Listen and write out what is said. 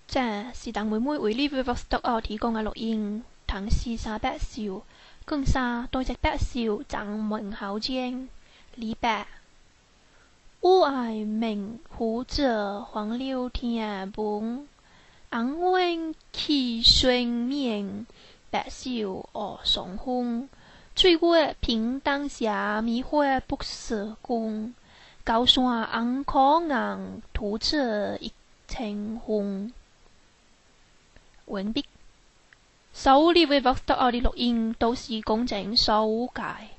这是当妹妹为呢 Vlogstock 提供嘅錄音，唐詩沙白笑，更沙多隻白笑贈門口間，李白。烏艾明湖者黃柳田崩，昂灣起水面，白笑臥霜空。水月平當下，迷花不識公。高山昂可昂，途者一程紅。完畢。所有呢 Vlogstock 嘅錄音都是公正所有嘅。